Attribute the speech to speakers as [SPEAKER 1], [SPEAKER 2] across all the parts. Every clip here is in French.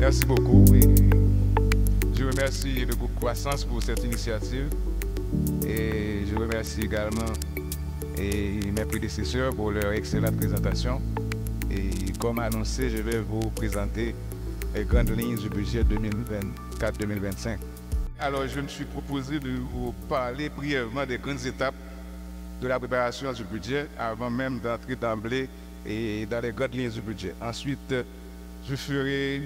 [SPEAKER 1] Merci beaucoup. Et je remercie le groupe Croissance pour cette initiative. Et je remercie également mes prédécesseurs pour leur excellente présentation. Et comme annoncé, je vais vous présenter les grandes lignes du budget 2024-2025. Alors, je me suis proposé de vous parler brièvement des grandes étapes de la préparation du budget avant même d'entrer d'emblée et dans les grandes lignes du budget. Ensuite, je ferai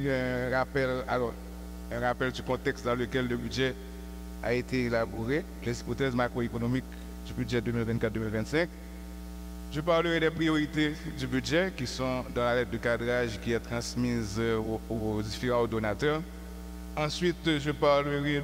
[SPEAKER 1] un rappel du contexte dans lequel le budget a été élaboré, les hypothèses macroéconomiques du budget 2024-2025. Je parlerai des priorités du budget qui sont dans la lettre de cadrage qui est transmise aux différents donateurs. Ensuite, je parlerai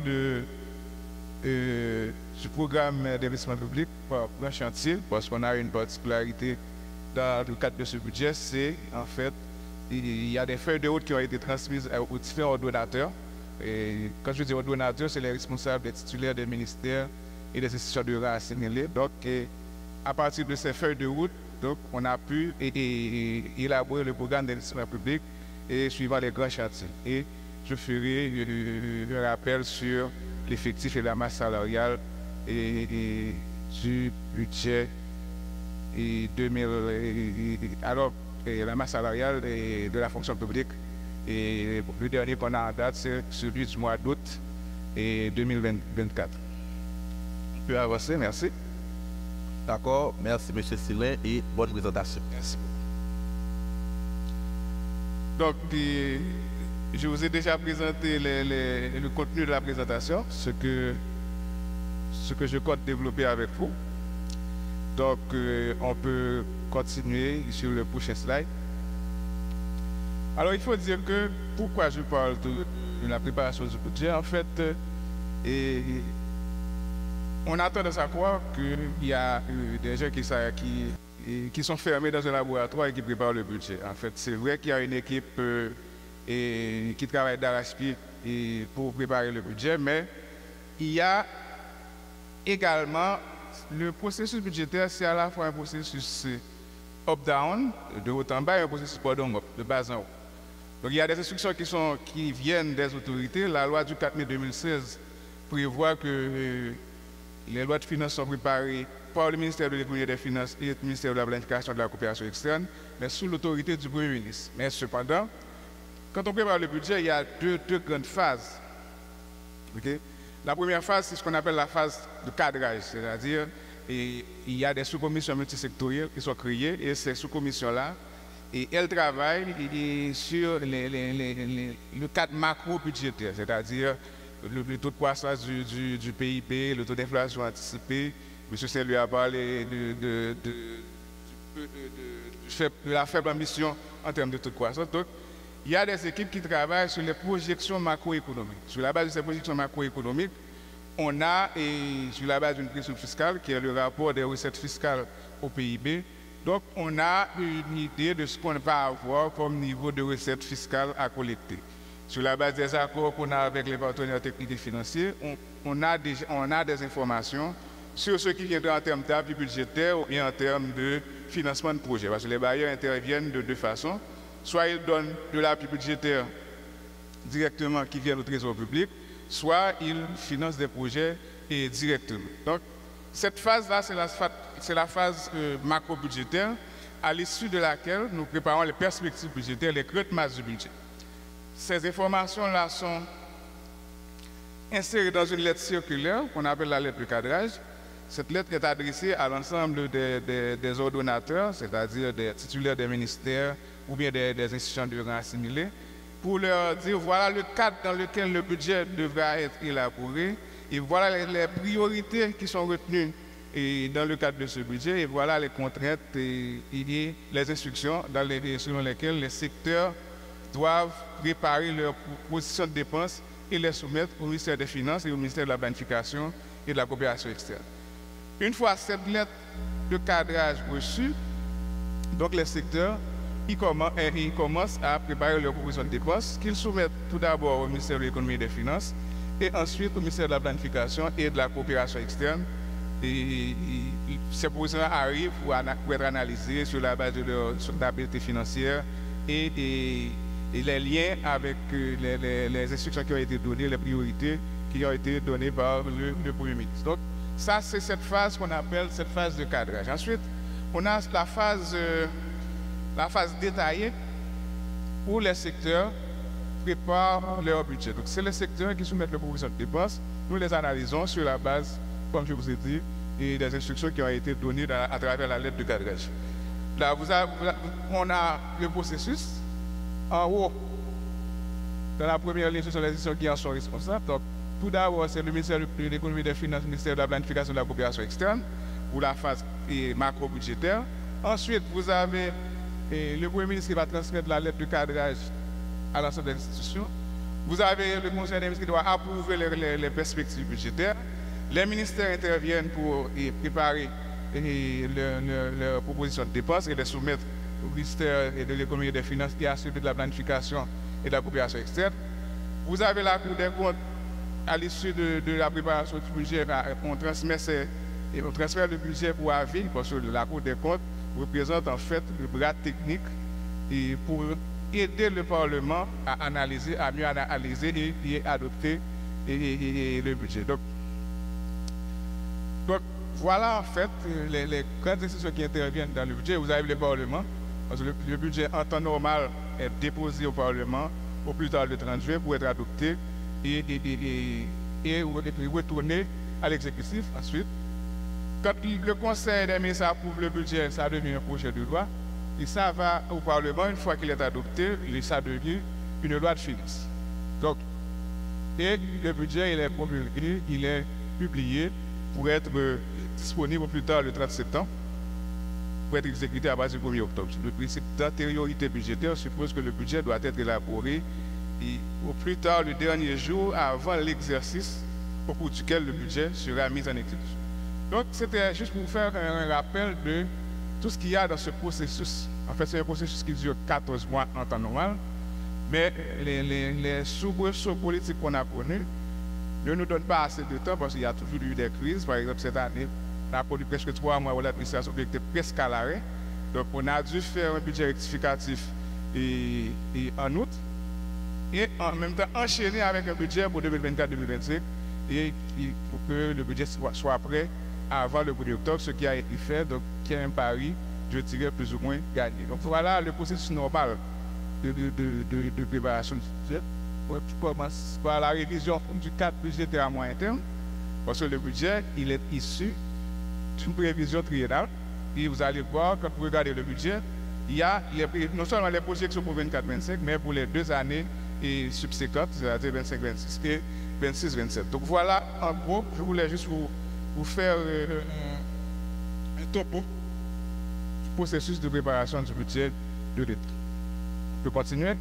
[SPEAKER 1] du programme d'investissement public par grand chantier, parce qu'on a une particularité dans le cadre de ce budget, c'est en fait, il y a des feuilles de route qui ont été transmises aux différents donateurs. Et quand je dis aux donateurs, c'est les responsables, les titulaires des ministères et des institutions de rang assimilés. Donc, à partir de ces feuilles de route, donc, on a pu élaborer le programme d'investissement public et suivant les grands chantiers. Et je ferai un rappel sur l'effectif et la masse salariale du budget la masse salariale de la fonction publique. Et le dernier qu'on a en date, c'est celui du mois d'août 2024. On peut avancer, merci.
[SPEAKER 2] D'accord, merci M. Silin et bonne présentation.
[SPEAKER 1] Merci beaucoup. Donc, je vous ai déjà présenté le contenu de la présentation, ce que je compte développer avec vous. Donc, on peut continuer sur le prochain slide. Alors, il faut dire que pourquoi je parle de la préparation du budget, en fait, on a tendance à croire qu'il y a des gens qui sont fermés dans un laboratoire et qui préparent le budget. En fait, c'est vrai qu'il y a une équipe qui travaille d'arrache-pied pour préparer le budget, mais il y a également le processus budgétaire, c'est à la fois un processus up-down, de haut en bas, et un processus bottom-up, de bas en haut. Donc il y a des instructions qui viennent des autorités. La loi du 4 mai 2016 prévoit que les lois de finances sont préparées par le ministère de l'économie et des finances et le ministère de la planification et de la coopération externe, mais sous l'autorité du Premier ministre. Mais cependant, quand on prépare le budget, il y a deux grandes phases. Okay? La première phase, c'est ce qu'on appelle la phase de cadrage, c'est-à-dire il y a des sous-commissions multisectorielles qui sont créées et ces sous-commissions-là, elles travaillent sur le cadre macro-budgétaire, c'est-à-dire le taux de croissance du PIB, le taux d'inflation anticipé. M. Saint lui a parlé de la faible ambition en termes de taux de croissance. Donc, il y a des équipes qui travaillent sur les projections macroéconomiques. Sur la base de ces projections macroéconomiques, on a, sur la base d'une pression fiscale, qui est le rapport des recettes fiscales au PIB, donc on a une idée de ce qu'on va avoir comme niveau de recettes fiscales à collecter. Sur la base des accords qu'on a avec les partenaires techniques et financiers, on a des informations sur ce qui viendra en termes d'appui budgétaire ou bien en termes de financement de projet. Parce que les bailleurs interviennent de deux façons. Soit ils donnent de l'appui budgétaire directement qui vient au trésor public, soit ils financent des projets directement. Donc, cette phase-là, c'est la phase macro-budgétaire, à l'issue de laquelle nous préparons les perspectives budgétaires, les grandes masses du budget. Ces informations-là sont insérées dans une lettre circulaire qu'on appelle la lettre de cadrage. Cette lettre est adressée à l'ensemble des ordonnateurs, c'est-à-dire des titulaires des ministères ou bien des institutions de rang assimilés, pour leur dire voilà le cadre dans lequel le budget devra être élaboré et voilà les priorités qui sont retenues dans le cadre de ce budget et voilà les contraintes et les instructions selon lesquelles les secteurs doivent préparer leur position de dépenses et les soumettre au ministère des Finances et au ministère de la Planification et de la Coopération externe. Une fois cette lettre de cadrage reçue, donc les secteurs ils commencent à préparer leur proposition de dépenses qu'ils soumettent tout d'abord au ministère de l'Économie et des Finances et ensuite au ministère de la Planification et de la Coopération externe. Et ces propositions arrivent pour être analysées sur la base de leur solvabilité financière et et les liens avec les instructions qui ont été données, les priorités qui ont été données par le Premier ministre. Donc, ça, c'est cette phase qu'on appelle cette phase de cadrage. Ensuite, on a la phase détaillée où les secteurs préparent leur budget. Donc, c'est les secteurs qui soumettent leurs propositions de dépenses. Nous les analysons sur la base, comme je vous ai dit, et des instructions qui ont été données à travers la lettre de cadrage. Là, on a le processus. En haut, dans la première ligne, ce sont les institutions qui en sont responsables. Donc, tout d'abord, c'est le ministère de l'économie et des finances, le ministère de la planification et de la coopération externe, pour la phase macro-budgétaire. Ensuite, vous avez le Premier ministre qui va transmettre la lettre de cadrage à l'ensemble des institutions. Vous avez le Conseil des ministres qui doit approuver les perspectives budgétaires. Les ministères interviennent pour préparer leurs propositions de dépenses et les soumettre au ministère de l'économie et des finances qui a celui de la planification et de la coopération externe. Vous avez la Cour des comptes à l'issue de la préparation du budget, on transfère le budget pour avis, parce que la Cour des comptes représente en fait le bras technique et pour aider le Parlement à mieux analyser et adopter le budget. Donc, voilà en fait les grandes institutions qui interviennent dans le budget. Vous avez le Parlement, parce que le budget en temps normal est déposé au Parlement au plus tard le 30 juin pour être adopté et retourné à l'exécutif ensuite. Quand le Conseil des ministres approuve le budget, ça devient un projet de loi. Et ça va au Parlement, une fois qu'il est adopté, ça devient une loi de finances. Donc, et le budget, il est promulgué, il est publié pour être disponible au plus tard le 30 septembre, pour être exécuté à partir du 1er octobre. Le principe d'antériorité budgétaire suppose que le budget doit être élaboré au plus tard le dernier jour avant l'exercice au cours duquel le budget sera mis en exécution. Donc, c'était juste pour faire un rappel de tout ce qu'il y a dans ce processus. En fait, c'est un processus qui dure 14 mois en temps normal, mais les soubresauts politiques qu'on a connus ne nous donnent pas assez de temps parce qu'il y a toujours eu des crises. Par exemple, cette année, on a connu presque 3 mois où l'administration était presque à l'arrêt. Donc, on a dû faire un budget rectificatif en août et en même temps enchaîner avec un budget pour 2024-2025 et pour que le budget soit prêt avant le 1er octobre, ce qui a été fait, donc qui est un pari, je dirais, plus ou moins gagné. Donc voilà le processus normal de préparation du budget. On commence par la révision du cadre budgétaire à moyen terme, parce que le budget, il est issu d'une prévision triennale. Et vous allez voir, quand vous regardez le budget, il y a non seulement les projections pour 24-25, mais pour les 2 années subséquentes, c'est-à-dire 25-26 et 26-27. Donc voilà, en gros, je voulais juste vous faire un topo du processus de préparation du budget de l'État. On peut continuer.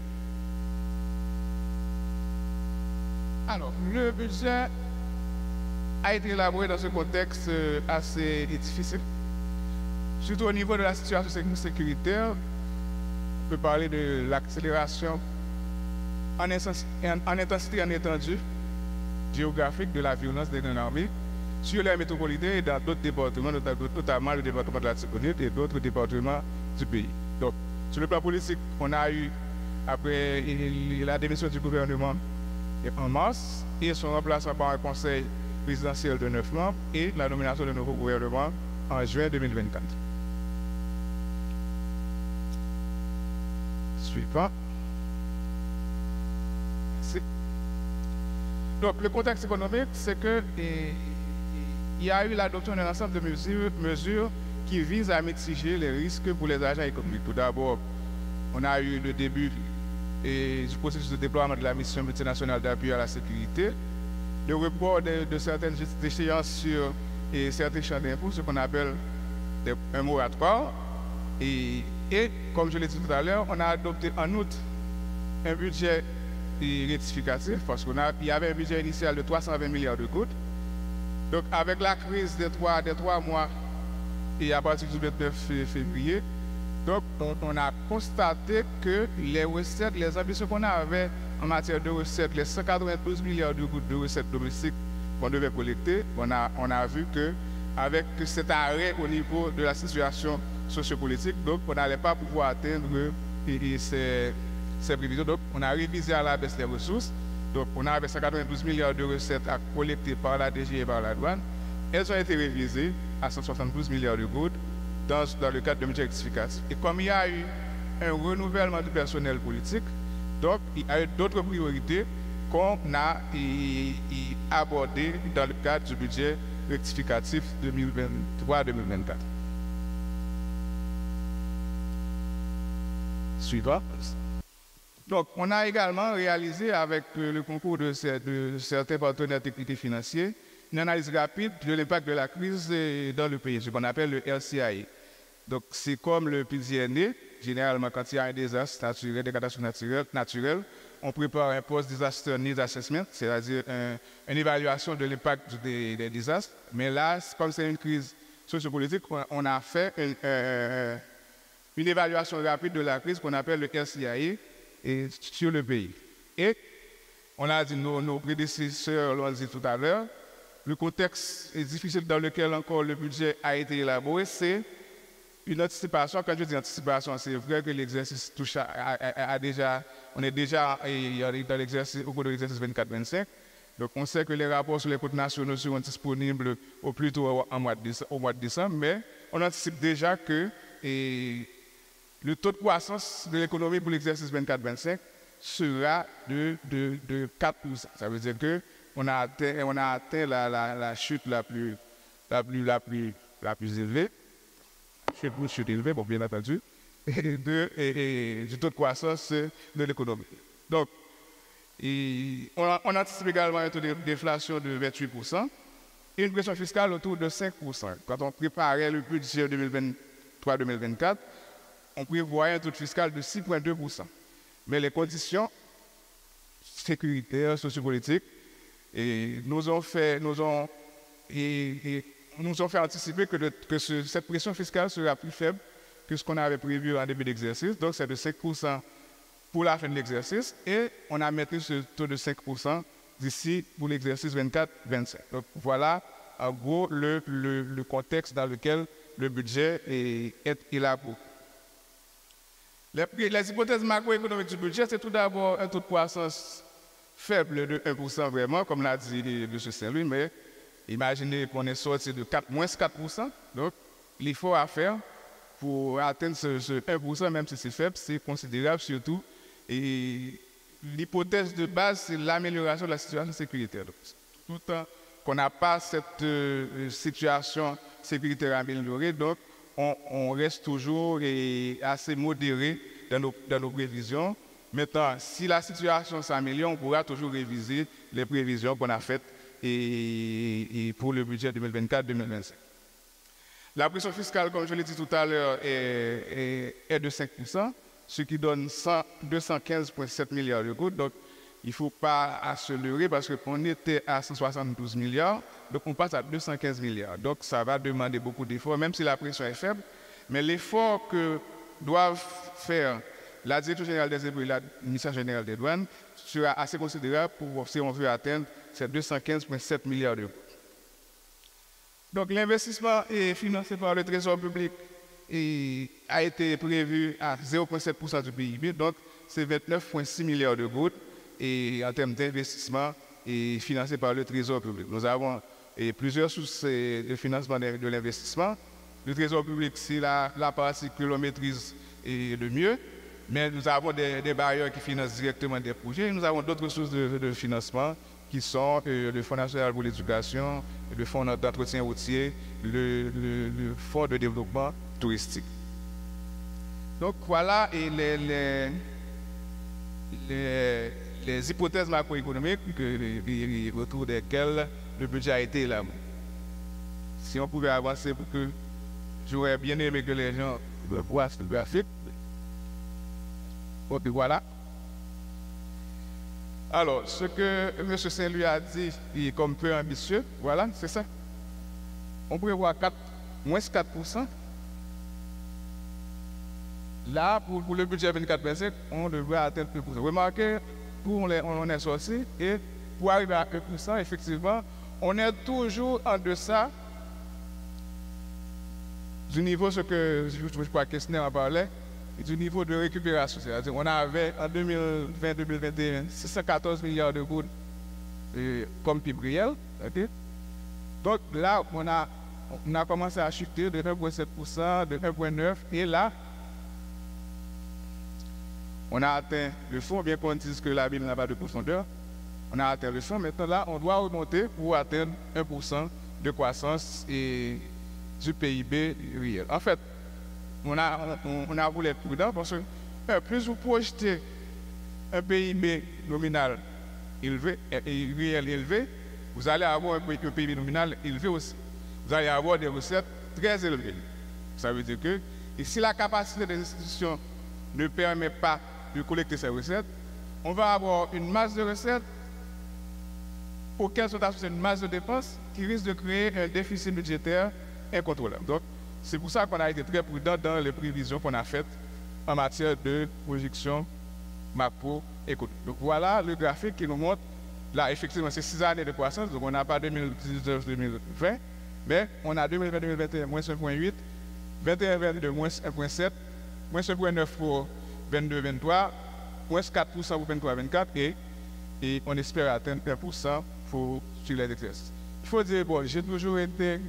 [SPEAKER 1] Alors, le budget a été élaboré dans ce contexte assez difficile, surtout au niveau de la situation sécuritaire. On peut parler de l'accélération en intensité et en étendue géographique de la violence des grandes armées sur les métropolitains et dans d'autres départements, notamment le département de la Tibonite et d'autres départements du pays. Donc, sur le plan politique, on a eu, après la démission du gouvernement en mars et son remplacement par un conseil présidentiel de 9 membres et la nomination de nouveau gouvernement en juin 2024. Suivant. Merci. Donc, le contexte économique, c'est que il y a eu l'adoption d'un ensemble de mesures qui visent à mitiger les risques pour les agents économiques. Tout d'abord, on a eu le début du processus de déploiement de la mission multinationale d'appui à la sécurité, le report de certaines échéances sur certains champs d'impôts, ce qu'on appelle un moratoire. Et comme je l'ai dit tout à l'heure, on a adopté en août un budget rectificatif parce qu'il y avait un budget initial de 320 milliards de gouttes. Donc, avec la crise des 3 mois et à partir du 29 février, donc, on a constaté que les recettes, les ambitions qu'on avait en matière de recettes, les 192 milliards de gouttes de recettes domestiques qu'on devait collecter, on a vu qu'avec cet arrêt au niveau de la situation sociopolitique, donc on n'allait pas pouvoir atteindre ces prévisions. Donc, on a révisé à la baisse les ressources. Donc, on avait 192 milliards de recettes à collecter par la DG et par la douane. Elles ont été révisées à 172 milliards de gouttes dans le cadre de budget rectificatif. Et comme il y a eu un renouvellement du personnel politique, donc il y a eu d'autres priorités qu'on a abordées dans le cadre du budget rectificatif 2023-2024. Suivant. Donc, on a également réalisé avec le concours de certains partenaires techniques et financiers une analyse rapide de l'impact de la crise dans le pays, ce qu'on appelle le LCAE. Donc, c'est comme le PDNE, généralement quand il y a un désastre naturel, des catastrophes naturelles, on prépare un post-disaster need assessment, c'est-à-dire une évaluation de l'impact des désastres. Mais là, comme c'est une crise sociopolitique, on a fait une évaluation rapide de la crise qu'on appelle le LCAE sur le pays. Et on a dit, nos prédécesseurs l'ont dit tout à l'heure, le contexte est difficile dans lequel encore le budget a été élaboré, c'est une anticipation. Quand je dis anticipation, c'est vrai que l'exercice touche on est déjà dans l'exercice, au cours de l'exercice 24-25. Donc on sait que les rapports sur les comptes nationaux seront disponibles au plus tôt au mois de décembre, mais on anticipe déjà que le taux de croissance de l'économie pour l'exercice 24-25 sera de 4%. Ça veut dire qu'on a atteint la chute la plus élevée. Chute élevée, bon, bien entendu, du taux de croissance de l'économie. Donc, on anticipe également un taux de déflation de 28% et une pression fiscale autour de 5%. Quand on préparait le budget 2023-2024, on prévoyait un taux fiscal de 6,2%. Mais les conditions sécuritaires, sociopolitiques, nous ont fait anticiper que cette pression fiscale sera plus faible que ce qu'on avait prévu en début d'exercice. Donc, c'est de 5% pour la fin de l'exercice et on a maintenu ce taux de 5% d'ici pour l'exercice 24-25. Donc, voilà en gros le contexte dans lequel le budget est élaboré. Les hypothèses macroéconomiques du budget, c'est tout d'abord un taux de croissance faible de 1% vraiment, comme l'a dit M. Saint-Louis, mais imaginez qu'on est sorti de moins 4%. Donc, l'effort à faire pour atteindre ce 1%, même si c'est faible, c'est considérable surtout. Et l'hypothèse de base, c'est l'amélioration de la situation sécuritaire. Donc, tout le temps qu'on n'a pas cette situation sécuritaire améliorée, donc on reste toujours assez modéré dans nos prévisions. Maintenant, si la situation s'améliore, on pourra toujours réviser les prévisions qu'on a faites et pour le budget 2024-2025. La pression fiscale, comme je l'ai dit tout à l'heure, est de 5%, ce qui donne 215,7 milliards de gouttes. Donc, il ne faut pas se leurrer parce qu'on était à 172 milliards, donc on passe à 215 milliards. Donc, ça va demander beaucoup d'efforts, même si la pression est faible. Mais l'effort que doivent faire la Direction générale des impôts et l'administration générale des douanes sera assez considérable si on veut atteindre ces 215,7 milliards d'euros. Donc l'investissement est financé par le Trésor public et a été prévu à 0,7% du PIB, donc c'est 29,6 milliards de gouttes et en termes d'investissement est financé par le Trésor public. Nous avons plusieurs sources de financement de l'investissement. Le Trésor public, c'est la partie que l'on maîtrise le mieux, mais nous avons des bailleurs qui financent directement des projets et nous avons d'autres sources de financement qui sont le Fonds national pour l'éducation, le Fonds d'entretien routier, le Fonds de développement touristique. Donc voilà les hypothèses macroéconomiques autour desquelles le budget a été élaboré. Si on pouvait avancer pour que j'aurais bien aimé que les gens voient ce graphique. Ok, voilà. Alors, ce que M. Saint-Louis a dit est comme peu ambitieux, voilà, c'est ça. On prévoit moins 4%. Là, pour le budget 24-25, on devrait atteindre 2%. Remarquez, on est sorti et pour arriver à 1%, effectivement, on est toujours en deçà du niveau, ce que je crois que Kessner en parlait, du niveau de récupération. C'est-à-dire qu'on avait en 2020-2021 614 milliards de gouttes comme PIB réel. Okay? Donc là, on a commencé à chuter de 1,7%, de 1,9%, et là, on a atteint le fond, bien qu'on dise que la Bible n'a pas de profondeur. On a atteint le fond. Maintenant, là, on doit remonter pour atteindre 1% de croissance et du PIB réel. En fait, on a voulu être prudent parce que plus vous projetez un PIB nominal élevé, et réel élevé, vous allez avoir un PIB nominal élevé aussi. Vous allez avoir des recettes très élevées. Ça veut dire que, et si la capacité des institutions ne permet pas de collecter ces recettes, on va avoir une masse de recettes auxquelles sont associées une masse de dépenses qui risque de créer un déficit budgétaire incontrôlable. Donc, c'est pour ça qu'on a été très prudent dans les prévisions qu'on a faites en matière de projection macroéconomique. Donc, voilà le graphique qui nous montre, là, effectivement, c'est 6 années de croissance, donc on n'a pas 2019-2020, mais on a 2020-2021, moins 1,8, 21-22, moins 1,7, moins 1,9 pour 22-23, moins 4% pour 23-24, et on espère atteindre 1% sur les exercices. Il faut dire, bon, j'ai toujours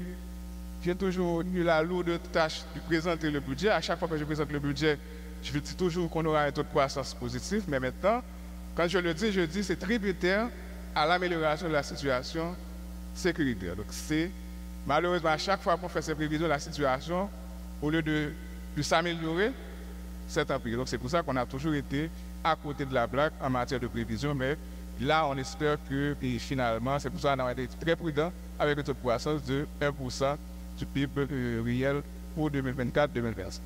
[SPEAKER 1] eu la lourde tâche de présenter le budget. À chaque fois que je présente le budget, je dis toujours qu'on aura un taux de croissance positif, mais maintenant, quand je dis c'est tributaire à l'amélioration de la situation sécuritaire. Donc c'est malheureusement à chaque fois qu'on fait ces prévisions, la situation, au lieu de s'améliorer, c'est empiré. Donc c'est pour ça qu'on a toujours été à côté de la blague en matière de prévision, mais là on espère que finalement, c'est pour ça qu'on a été très prudent avec un taux de croissance de 1% du PIB réel pour 2024-2025.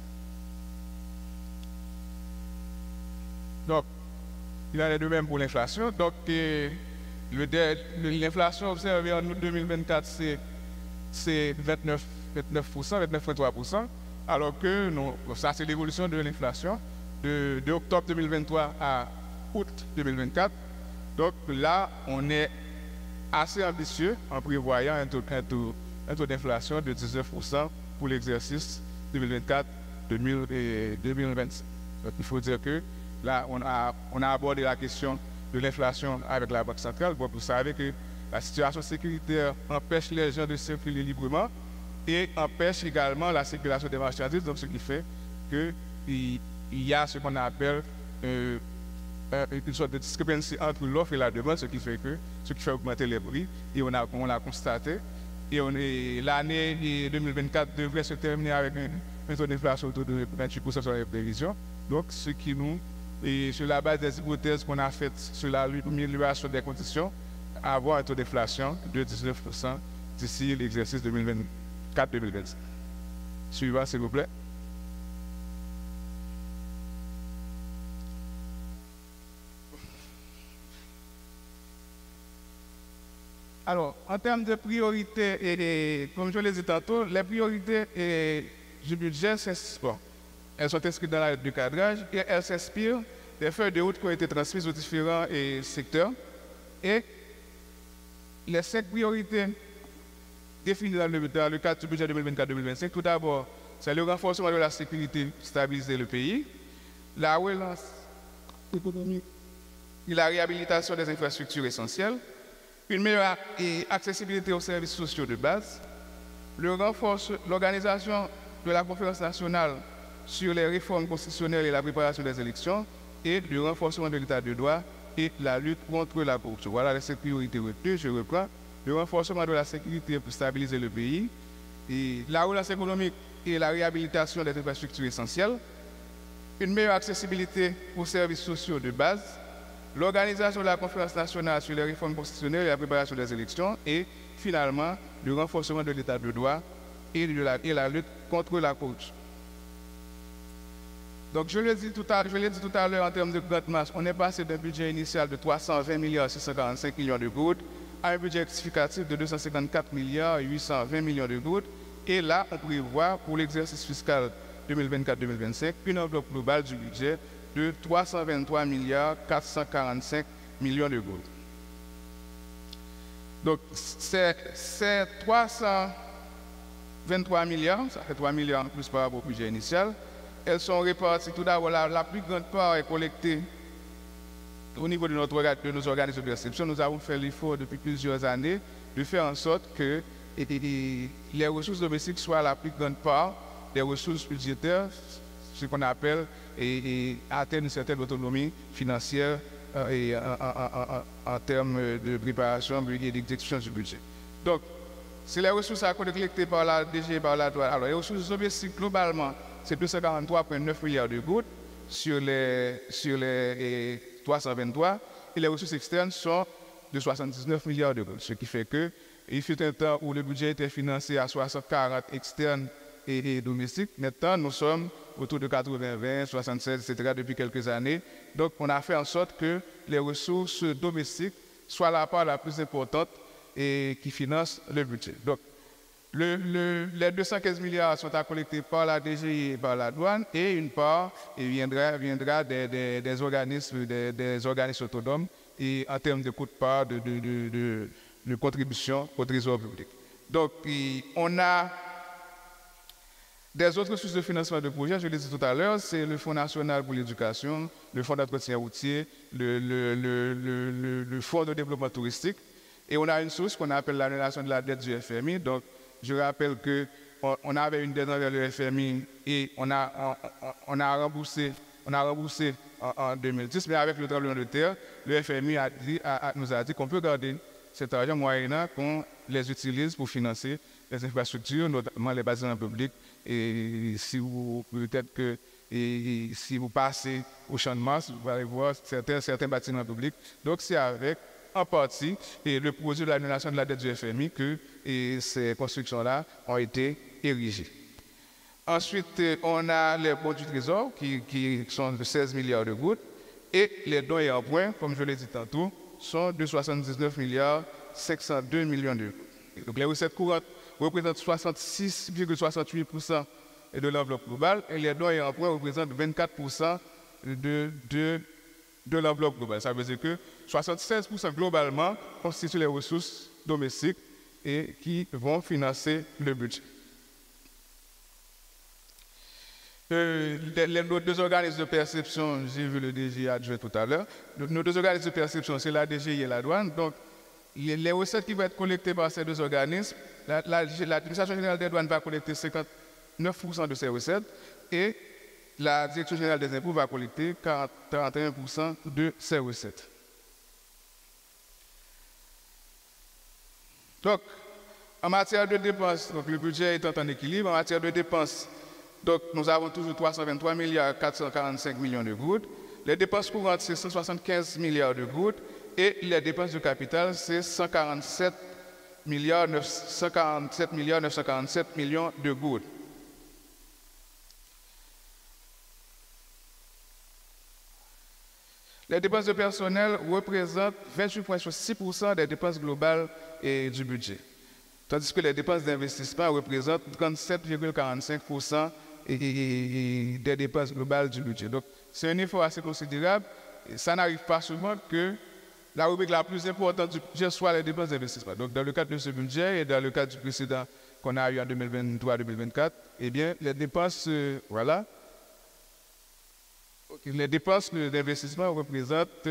[SPEAKER 1] Donc, il en est de même pour l'inflation. Donc, l'inflation observée en août 2024, c'est 29,3%, alors que ça, c'est l'évolution de l'inflation de octobre 2023 à août 2024. Donc là, on est assez ambitieux en prévoyant un taux d'inflation de 19% pour l'exercice 2024-2025. Donc il faut dire que là, on a abordé la question de l'inflation avec la Banque centrale. Bon, vous savez que la situation sécuritaire empêche les gens de circuler librement et empêche également la circulation des marchandises, donc ce qui fait qu'il y a ce qu'on appelle une sorte de discrepancy entre l'offre et la demande, ce qui fait augmenter les prix, et on l'a constaté. Et l'année 2024 devrait se terminer avec un taux d'inflation autour de 28% sur les prévisions. Donc, ce qui nous, et sur la base des hypothèses qu'on a faites sur l'amélioration des conditions, avoir un taux d'inflation de 19% d'ici l'exercice 2024-2025. Suivant, s'il vous plaît. Alors, en termes de priorités, et comme je l'ai dit tantôt, les priorités du budget, elles sont inscrites dans la lettre du cadrage et elles s'inspirent des feuilles de route qui ont été transmises aux différents secteurs. Et les 5 priorités définies dans le cadre du budget 2024-2025, tout d'abord, c'est le renforcement de la sécurité, stabiliser le pays, la relance économique et la réhabilitation des infrastructures essentielles, une meilleure accessibilité aux services sociaux de base, l'organisation de la conférence nationale sur les réformes constitutionnelles et la préparation des élections, et le renforcement de l'état de droit et la lutte contre la corruption. Voilà les 5 priorités retenues, je reprends. Le renforcement de la sécurité pour stabiliser le pays, et la relance économique et la réhabilitation des infrastructures essentielles, une meilleure accessibilité aux services sociaux de base, l'organisation de la conférence nationale sur les réformes constitutionnelles et la préparation des élections, et finalement, le renforcement de l'état de droit et la lutte contre la corruption. Donc, je l'ai dit tout à l'heure en termes de grande masse, on est passé d'un budget initial de 320 milliards 645 millions de gouttes à un budget rectificatif de 254 milliards 820 millions de gouttes. Et là, on prévoit pour l'exercice fiscal 2024-2025 une enveloppe globale du budget de 323 milliards 445 millions de gouttes. Donc, c'est 323 milliards, ça fait 3 milliards en plus par rapport au budget initial. elles sont réparties. Tout d'abord, la plus grande part est collectée au niveau de nos organismes de perception. Nous avons fait l'effort depuis plusieurs années de faire en sorte que les ressources domestiques soient la plus grande part des ressources budgétaires, ce qu'on appelle, et atteindre une certaine autonomie financière et en termes de préparation et d'exécution du budget. Donc, c'est les ressources à collectées par la DG et par la douane. Alors, les ressources domestiques, globalement, c'est 243,9 milliards de gouttes sur les 323, et les ressources externes sont de 79 milliards de gouttes, ce qui fait que il fut un temps où le budget était financé à 60-40 externes et domestiques. Maintenant, nous sommes autour de 80-20, 76, etc. depuis quelques années. Donc, on a fait en sorte que les ressources domestiques soient la part la plus importante et qui finance le budget. Donc, les 215 milliards sont à collecter par la DGI et par la douane, et une part viendra des organismes autonomes et en termes de coût de part de contribution au trésor public. Donc, on a des autres sources de financement de projets, je l'ai dit tout à l'heure, c'est le Fonds national pour l'éducation, le Fonds d'entretien routier, le Fonds de développement touristique. Et on a une source qu'on appelle l'annulation de la dette du FMI. Donc, je rappelle qu'on avait une dette envers le FMI et on a remboursé en 2010, mais avec le tremblement de terre, le FMI nous a dit qu'on peut garder cet argent moyennant qu'on les utilise pour financer les infrastructures, notamment les bâtiments publics. Et si vous passez au Champ de Mars, vous allez voir certains bâtiments publics. Donc c'est avec, en partie, le projet de l'annulation de la dette du FMI que ces constructions-là ont été érigées. Ensuite, on a les bons du Trésor qui sont de 16 milliards de gouttes, et les dons et emprunts, comme je l'ai dit tantôt, sont de 79 milliards 502 millions de gouttes. Donc les recettes courantes représentent 66,68% de l'enveloppe globale, et les dons et emprunts représentent 24% de l'enveloppe globale. Ça veut dire que 76% globalement constituent les ressources domestiques et qui vont financer le budget. Nos deux organismes de perception, j'ai vu le DG adjoint tout à l'heure, nos deux organismes de perception, c'est la DGI et la douane. Donc, les recettes qui vont être collectées par ces deux organismes, l'administration générale des douanes va collecter 59% de ces recettes, et la direction générale des impôts va collecter 41% de ces recettes. Donc, en matière de dépenses, donc le budget est en équilibre. En matière de dépenses, donc nous avons toujours 323 milliards 445 millions de gouttes. Les dépenses courantes, c'est 175 milliards de gouttes. Et les dépenses de capital, c'est 147 milliards 947 millions de gouttes. Les dépenses de personnel représentent 28,6% des dépenses globales du budget. Tandis que les dépenses d'investissement représentent 37,45% des dépenses globales du budget. Donc, c'est un effort assez considérable. Et ça n'arrive pas souvent que la rubrique la plus importante du budget soit les dépenses d'investissement. Donc, dans le cadre de ce budget et dans le cadre du précédent qu'on a eu en 2023-2024, eh bien, les dépenses, les dépenses d'investissement représentent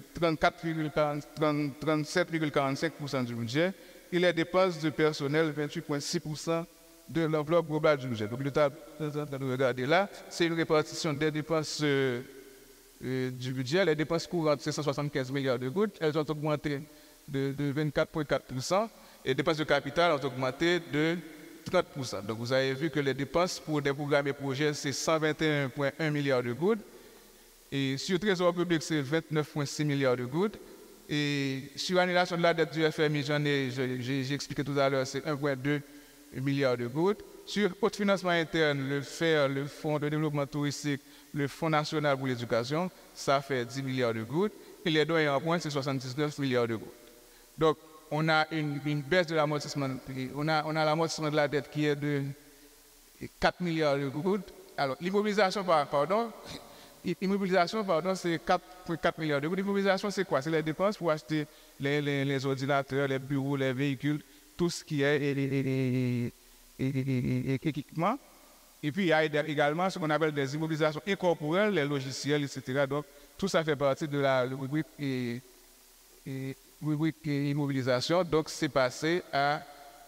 [SPEAKER 1] 37,45% du budget, et les dépenses de personnel 28,6% de l'enveloppe globale du budget. Donc, le tableau que vous regardez là, c'est une répartition des dépenses du budget. Les dépenses courantes, c'est 175 milliards de gouttes. Elles ont augmenté de 24,4%. Et les dépenses de capital ont augmenté de 30%. Donc, vous avez vu que les dépenses pour des programmes et projets, c'est 121,1 milliards de gouttes. Et sur le trésor public, c'est 29,6 milliards de gouttes. Et sur l'annulation de la dette du FMI, j'ai expliqué tout à l'heure, c'est 1,2 milliard de gouttes. Sur le financement interne, le FER, le Fonds de développement touristique, le Fonds national pour l'éducation, ça fait 10 milliards de gouttes. Et les dons et emprunts, c'est 79 milliards de gouttes. Donc, on a une baisse de l'amortissement. On a l'amortissement de la dette qui est de 4 milliards de gouttes. Alors, l'immobilisation, c'est 4,4 milliards de gouttes. L'immobilisation, c'est quoi? C'est les dépenses pour acheter les ordinateurs, les bureaux, les véhicules, tout ce qui est équipement. Et puis, il y a également ce qu'on appelle des immobilisations incorporelles, les logiciels, etc. Donc, tout ça fait partie de la rubrique immobilisation. Donc, c'est passé à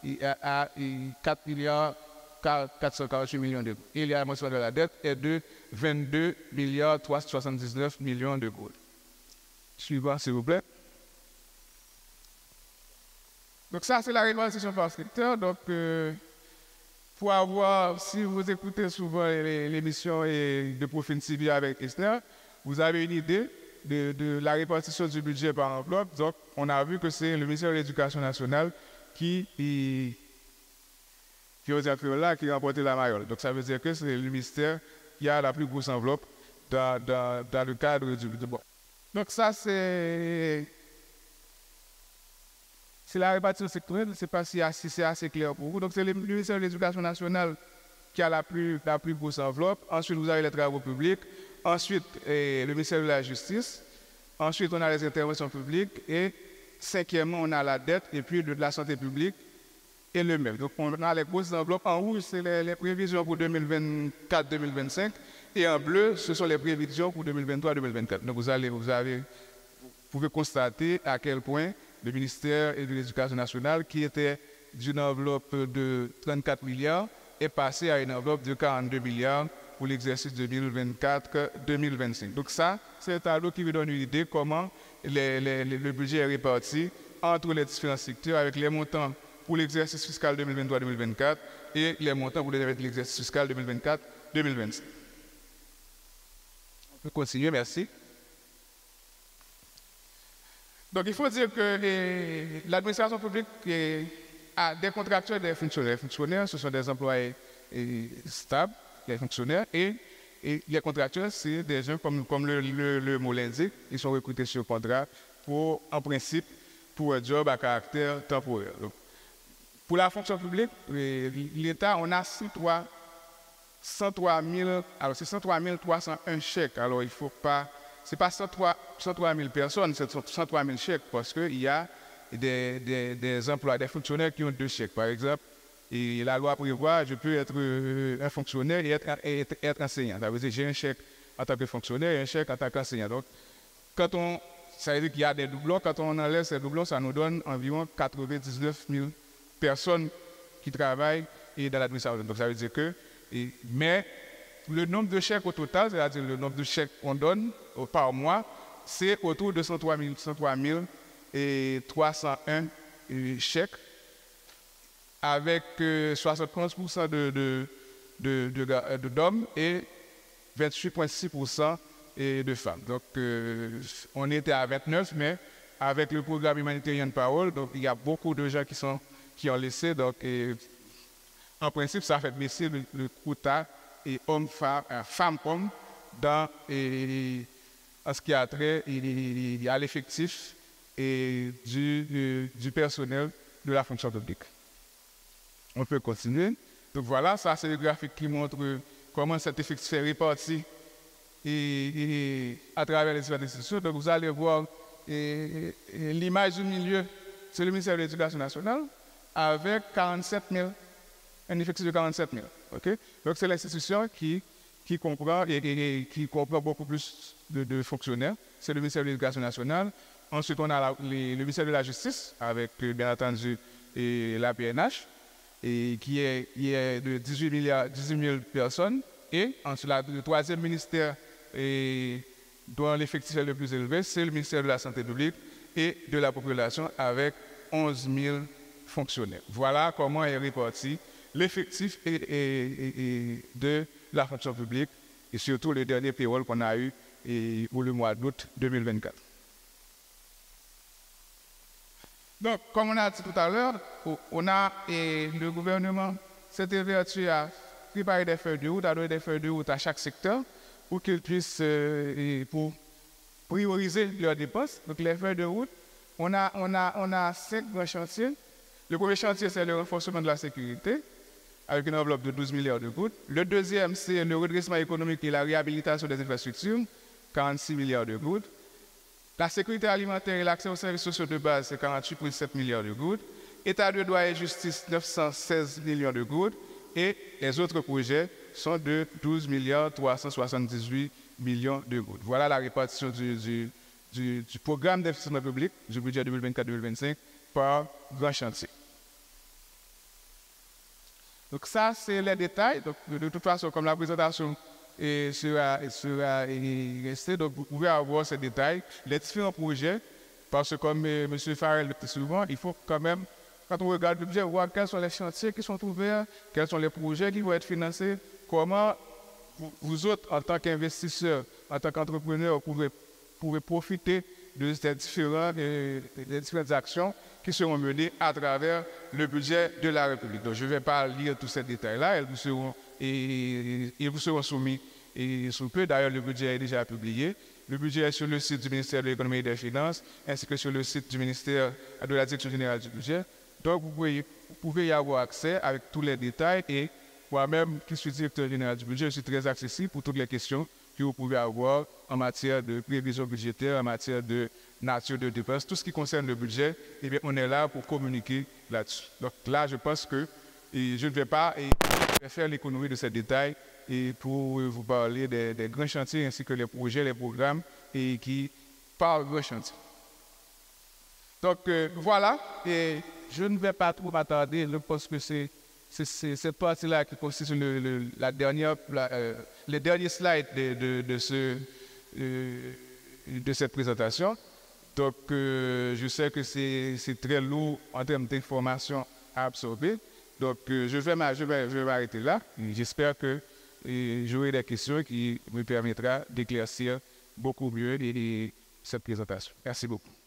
[SPEAKER 1] 4 milliards 448 millions d'euros. Et la mention de la dette est de 22 milliards 379 millions d'euros. Suivant, s'il vous plaît. Donc ça, c'est la répartition par secteur. Donc, pour avoir, si vous écoutez souvent l'émission de Profil TV avec Esther, vous avez une idée de la répartition du budget par enveloppe. Donc, on a vu que c'est le ministère de l'Éducation nationale qui a remporté la mayole. Donc, ça veut dire que c'est le ministère qui a la plus grosse enveloppe dans le cadre du budget. Bon. Donc, ça, c'est la répartition sectorielle. Je ne sais pas si c'est assez clair pour vous. Donc, c'est le ministère de l'Éducation nationale qui a la plus grosse enveloppe. Ensuite, vous avez les travaux publics. Ensuite, le ministère de la Justice. Ensuite, on a les interventions publiques. Et cinquièmement, on a la dette et puis de la santé publique et le même. Donc, on a les grosses enveloppes. En rouge, c'est les prévisions pour 2024-2025. Et en bleu, ce sont les prévisions pour 2023-2024. Donc, vous pouvez constater à quel point le ministère de l'Éducation nationale, qui était d'une enveloppe de 34 milliards, est passé à une enveloppe de 42 milliards pour l'exercice 2024-2025. Donc ça, c'est un tableau qui vous donne une idée comment le budget est réparti entre les différents secteurs avec les montants pour l'exercice fiscal 2023-2024 et les montants pour l'exercice fiscal 2024-2025. On peut continuer, merci. Donc il faut dire que l'administration publique a des contractuels et des fonctionnaires. Les fonctionnaires, ce sont des employés stables, les fonctionnaires, et les contractuels, c'est des gens comme le mot l'indique, ils sont recrutés sur contrat en principe, pour un job à caractère temporaire. Donc, pour la fonction publique, l'État, on a 103 301 chèques. Alors, il ne faut pas... Ce n'est pas 103 000 personnes, c'est 103 000 chèques, parce qu'il y a des emplois, des fonctionnaires qui ont 2 chèques. Par exemple, et la loi prévoit, je peux être un fonctionnaire et être enseignant. Ça veut dire j'ai un chèque en tant que fonctionnaire et un chèque en tant qu'enseignant. Donc, ça veut dire qu'il y a des doublons. Quand on enlève ces doublons, ça nous donne environ 99 000 personnes qui travaillent dans l'administration. Donc, ça veut dire que... mais le nombre de chèques au total, c'est-à-dire le nombre de chèques qu'on donne par mois, c'est autour de 103 301 chèques, avec 75% d'hommes et 28,6% de femmes. Donc, on était à 29, mais avec le programme humanitaire Parole, donc il y a beaucoup de gens qui ont laissé. Donc, en principe, ça fait baisser le quota et femmes-hommes en ce qui a trait à l'effectif du personnel de la fonction publique. On peut continuer. Donc voilà, ça c'est le graphique qui montre comment cet effectif est réparti à travers les différentes institutions. Donc vous allez voir l'image du milieu, c'est le ministère de l'Éducation nationale avec 47 000, un effectif de 47 000. Okay? Donc c'est l'institution qui comprend beaucoup plus de fonctionnaires. C'est le ministère de l'Éducation nationale. Ensuite, on a le ministère de la Justice avec, bien entendu, la PNH, qui est de 18 000 personnes. Et ensuite, le troisième ministère dont l'effectif est le plus élevé, c'est le ministère de la Santé publique et de la population avec 11 000 fonctionnaires. Voilà comment est réparti l'effectif de la fonction publique et surtout le dernier payroll qu'on a eu pour le mois d'août 2024. Donc, comme on a dit tout à l'heure, le gouvernement s'est évertué à préparer des feuilles de route, à donner des feuilles de route à chaque secteur pour qu'ils puissent pour prioriser leurs dépenses. Donc, les feuilles de route, on a 5 grands chantiers. Le premier chantier, c'est le renforcement de la sécurité, avec une enveloppe de 12 milliards de gouttes. Le deuxième, c'est le redressement économique et la réhabilitation des infrastructures, 46 milliards de gouttes. La sécurité alimentaire et l'accès aux services sociaux de base, c'est 48,7 milliards de gouttes. État de droit et justice, 916 millions de gouttes. Et les autres projets, sont de 12 milliards 378 millions d'euros. Voilà la répartition du programme d'investissement public du budget 2024-2025 par grand chantier. Donc ça, c'est les détails. Donc, de toute façon, comme la présentation sera restée, donc vous pouvez avoir ces détails, les différents projets, parce que comme M. Farrell le dit souvent, il faut quand même, quand on regarde le budget, voir quels sont les chantiers qui sont ouverts, quels sont les projets qui vont être financés, comment vous autres, en tant qu'investisseurs, en tant qu'entrepreneurs, pouvez profiter de ces différentes actions qui seront menées à travers le budget de la République. Donc, je ne vais pas lire tous ces détails-là, ils vous seront soumis sous peu. D'ailleurs, le budget est déjà publié. Le budget est sur le site du ministère de l'Économie et des Finances, ainsi que sur le site du ministère de la Direction générale du budget. Donc, vous pouvez y avoir accès avec tous les détails et moi-même, qui suis directeur général du budget, je suis très accessible pour toutes les questions que vous pouvez avoir en matière de prévision budgétaire, en matière de nature de dépenses, tout ce qui concerne le budget, eh bien, on est là pour communiquer là-dessus. Donc là, je pense que je ne vais pas faire l'économie de ces détails et pour vous parler des grands chantiers ainsi que les projets, les programmes qui parlent de grands chantiers. Donc voilà, et je ne vais pas trop m'attarder, je pense que c'est cette partie-là qui consiste sur les derniers slides de cette présentation. Donc, je sais que c'est très lourd en termes d'informations à absorber. Donc, je vais m'arrêter là. J'espère que j'aurai des questions qui me permettront d'éclaircir beaucoup mieux cette présentation. Merci beaucoup.